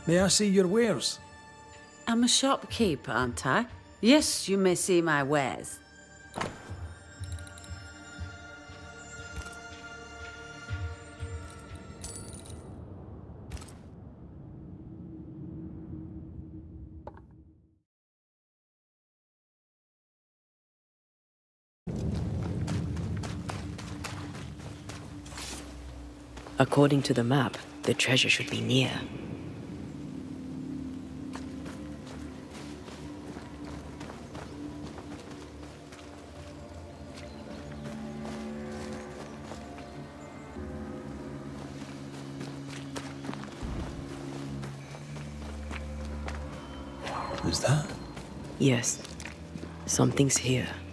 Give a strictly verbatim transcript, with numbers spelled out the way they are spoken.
May I see your wares? I'm a shopkeeper, aren't I? Yes, you may see my wares. According to the map, the treasure should be near. Who's that? Yes, something's here.